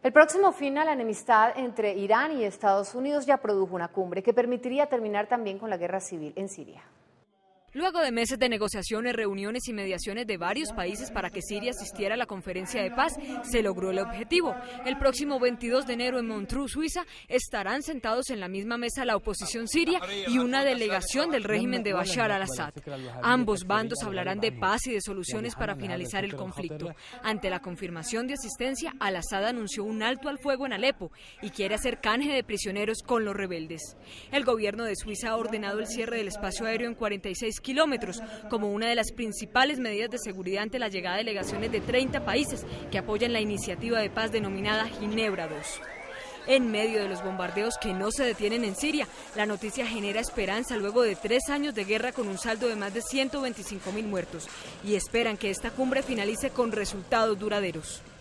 El próximo fin a la enemistad entre Irán y Estados Unidos ya produjo una cumbre que permitiría terminar también con la guerra civil en Siria. Luego de meses de negociaciones, reuniones y mediaciones de varios países para que Siria asistiera a la conferencia de paz, se logró el objetivo. El próximo 22 de enero en Montreux, Suiza, estarán sentados en la misma mesa la oposición siria y una delegación del régimen de Bashar al-Assad. Ambos bandos hablarán de paz y de soluciones para finalizar el conflicto. Ante la confirmación de asistencia, al-Assad anunció un alto al fuego en Alepo y quiere hacer canje de prisioneros con los rebeldes. El gobierno de Suiza ha ordenado el cierre del espacio aéreo en 46 kilómetros, como una de las principales medidas de seguridad ante la llegada de delegaciones de 30 países que apoyan la iniciativa de paz denominada Ginebra II. En medio de los bombardeos que no se detienen en Siria, la noticia genera esperanza luego de 3 años de guerra con un saldo de más de 125.000 muertos y esperan que esta cumbre finalice con resultados duraderos.